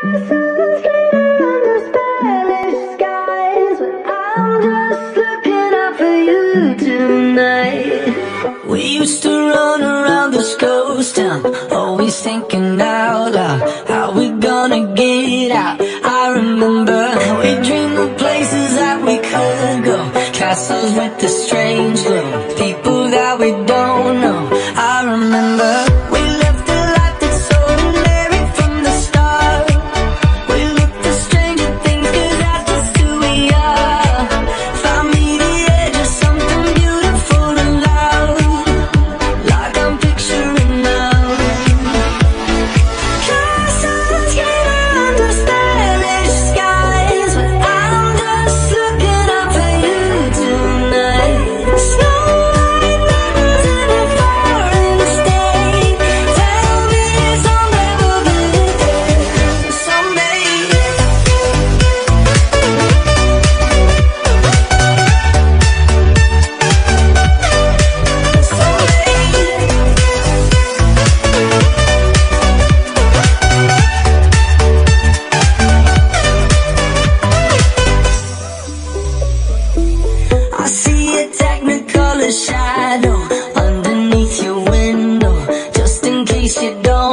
Castles glitter under Spanish skies, but I'm just looking out for you tonight. We used to run around this ghost town, always thinking out loud, how we gonna get out. I remember we dreamed of places that we could go, castles with the strange glow, people that we don't know. I remember we lived a life that's ordinary from the start. We looked at stranger things, 'cause that's just who we are. Found me the edge of something beautiful to love, like I'm picturing now. Castles glitter under Spanish skies, but I'm just looking up for you tonight. Snow white mountains in a foreign state, tell me someday we'll get there. Someday. I see a technicolor shadow underneath your window, just in case you don't